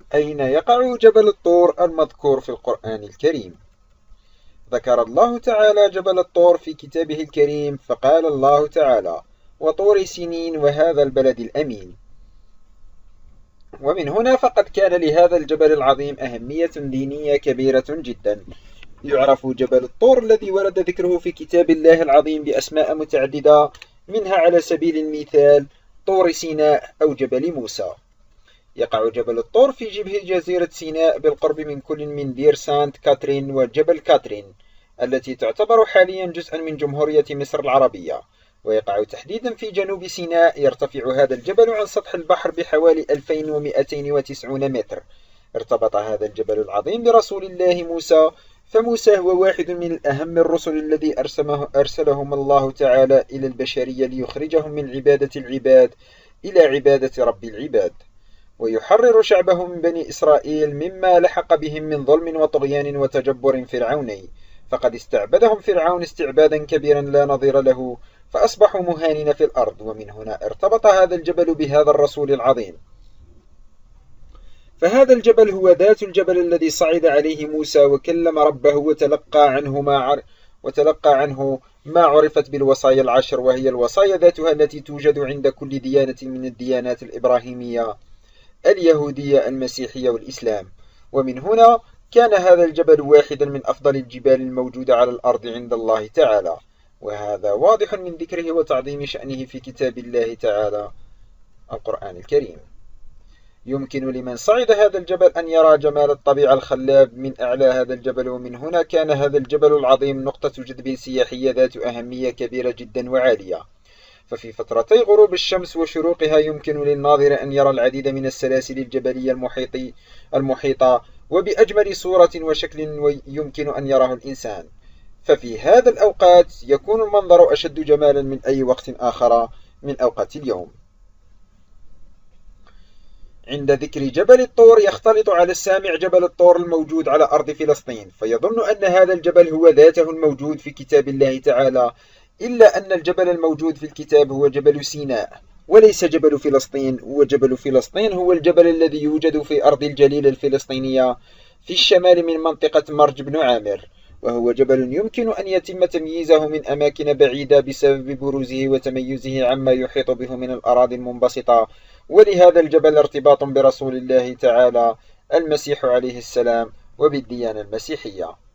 أين يقع جبل الطور المذكور في القرآن الكريم؟ ذكر الله تعالى جبل الطور في كتابه الكريم، فقال الله تعالى: وطور سينين وهذا البلد الأمين. ومن هنا فقد كان لهذا الجبل العظيم أهمية دينية كبيرة جدا. يعرف جبل الطور الذي ورد ذكره في كتاب الله العظيم بأسماء متعددة، منها على سبيل المثال طور سيناء أو جبل موسى. يقع جبل الطور في جبه جزيرة سيناء بالقرب من كل من دير سانت كاترين وجبل كاترين التي تعتبر حاليا جزءا من جمهورية مصر العربية. ويقع تحديدا في جنوب سيناء. يرتفع هذا الجبل عن سطح البحر بحوالي 2290 متر. ارتبط هذا الجبل العظيم برسول الله موسى، فموسى هو واحد من الأهم الرسل الذي أرسلهم الله تعالى إلى البشرية ليخرجهم من عبادة العباد إلى عبادة رب العباد، ويحرر شعبه من بني إسرائيل مما لحق بهم من ظلم وطغيان وتجبر فرعوني. فقد استعبدهم فرعون استعبادا كبيرا لا نظير له، فأصبحوا مهانين في الأرض. ومن هنا ارتبط هذا الجبل بهذا الرسول العظيم. فهذا الجبل هو ذات الجبل الذي صعد عليه موسى وكلم ربه وتلقى عنه ما عرفت بالوصايا العشر، وهي الوصايا ذاتها التي توجد عند كل ديانة من الديانات الإبراهيمية، اليهودية، المسيحية والإسلام. ومن هنا كان هذا الجبل واحدا من أفضل الجبال الموجودة على الأرض عند الله تعالى، وهذا واضح من ذكره وتعظيم شأنه في كتاب الله تعالى القرآن الكريم. يمكن لمن صعد هذا الجبل أن يرى جمال الطبيعة الخلاب من أعلى هذا الجبل. ومن هنا كان هذا الجبل العظيم نقطة جذب سياحية ذات أهمية كبيرة جدا وعالية. ففي فترتي غروب الشمس وشروقها يمكن للناظر أن يرى العديد من السلاسل الجبلية المحيطة وبأجمل صورة وشكل يمكن أن يراه الإنسان. ففي هذا الأوقات يكون المنظر أشد جمالا من أي وقت آخر من أوقات اليوم. عند ذكر جبل الطور يختلط على السامع جبل الطور الموجود على أرض فلسطين، فيظن أن هذا الجبل هو ذاته الموجود في كتاب الله تعالى، إلا أن الجبل الموجود في الكتاب هو جبل سيناء وليس جبل فلسطين. وجبل فلسطين هو الجبل الذي يوجد في أرض الجليل الفلسطينية في الشمال من منطقة مرج بن عامر، وهو جبل يمكن أن يتم تمييزه من أماكن بعيدة بسبب بروزه وتميزه عما يحيط به من الأراضي المنبسطة. ولهذا الجبل ارتباط برسول الله تعالى المسيح عليه السلام وبالديانة المسيحية.